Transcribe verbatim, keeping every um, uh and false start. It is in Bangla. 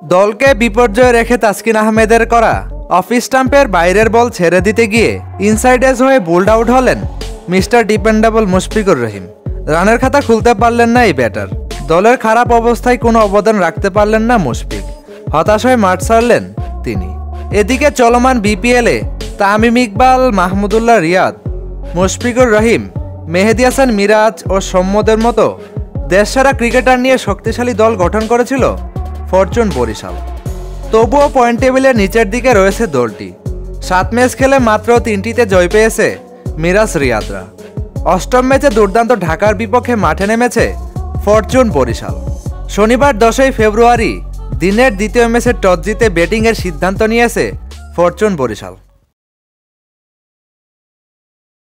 দলকে বিপর্যয়ে রেখে তাসকিন আহমেদের করা অফ স্টাম্পের বাইরের বল ছেড়ে দিতে গিয়ে ইনসাইড এজ হয়ে বোল্ড আউট হলেন মিস্টার ডিপেন্ডেবল মুশফিকুর রহিম। রানের খাতা খুলতে পারলেন না এই ব্যাটার। দলের খারাপ অবস্থায় কোনো অবদান রাখতে পারলেন না মুশফিক। হতাশ হয়ে মাঠ ছাড়লেন তিনি। এদিকে চলমান বিপিএলে তামিম ইকবাল, মাহমুদুল্লাহ রিয়াদ, মুশফিকুর রহিম, মেহেদী হাসান মিরাজ ও সৌম্যদের মতো দেশসেরা ক্রিকেটার নিয়ে শক্তিশালী দল গঠন করেছিল ফরচুন বরিশাল। তবুও পয়েন্ট টেবিলের নিচের দিকে রয়েছে দলটি। সাত ম্যাচ খেলে মাত্র তিনটিতে জয় পেয়েছে মিরাজ রিয়াদরা। অষ্টম ম্যাচে দুর্দান্ত ঢাকার বিপক্ষে মাঠে নেমেছে ফরচুন বরিশাল। শনিবার দশই ফেব্রুয়ারি দিনের দ্বিতীয় ম্যাচে টস জিতে ব্যাটিংয়ের সিদ্ধান্ত নিয়েছে ফরচুন বরিশাল।